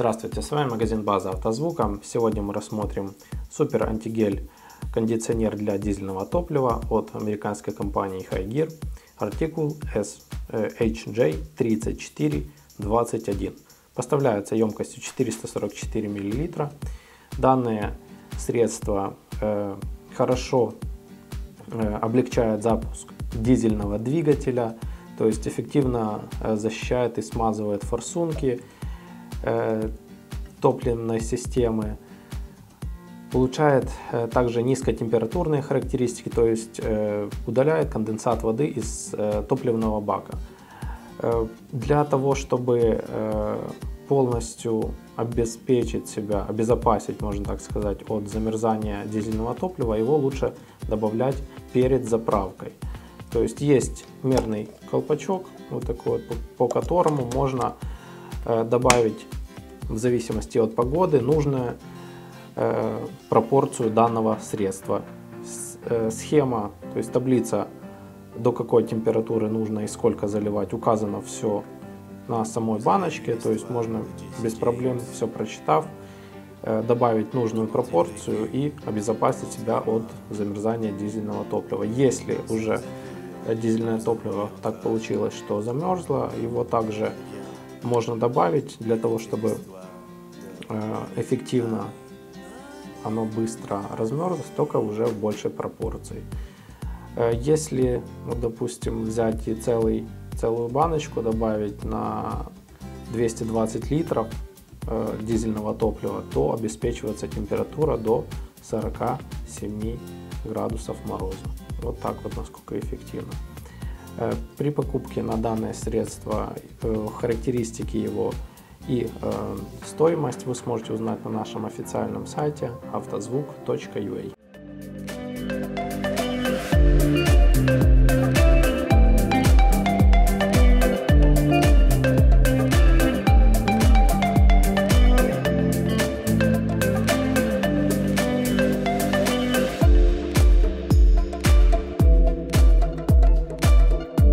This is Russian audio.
Здравствуйте, с вами магазин База Автозвука. Сегодня мы рассмотрим супер антигель кондиционер для дизельного топлива от американской компании Highgear, артикул SHJ3421. Поставляется емкостью 444 мл. Данное средство хорошо облегчает запуск дизельного двигателя, то есть эффективно защищает и смазывает форсунки топливной системы, улучшает также низкотемпературные характеристики, то есть удаляет конденсат воды из топливного бака. Для того, чтобы полностью обеспечить себя, обезопасить, можно так сказать, от замерзания дизельного топлива, его лучше добавлять перед заправкой. То есть мерный колпачок, вот такой вот, по которому можно добавить в зависимости от погоды нужную пропорцию данного средства. Схема, то есть таблица, до какой температуры нужно и сколько заливать, указано все на самой баночке, то есть можно без проблем, все прочитав, добавить нужную пропорцию и обезопасить себя от замерзания дизельного топлива. Если уже дизельное топливо так получилось, что замерзло, его также можно добавить для того, чтобы эффективно оно быстро размерзлось, только уже в большей пропорции. Если, допустим, взять и целую баночку добавить на 220 литров дизельного топлива, то обеспечивается температура до 47 градусов мороза. Вот так вот, насколько эффективно. При покупке на данное средство характеристики его и стоимость вы сможете узнать на нашем официальном сайте автозвук.ua.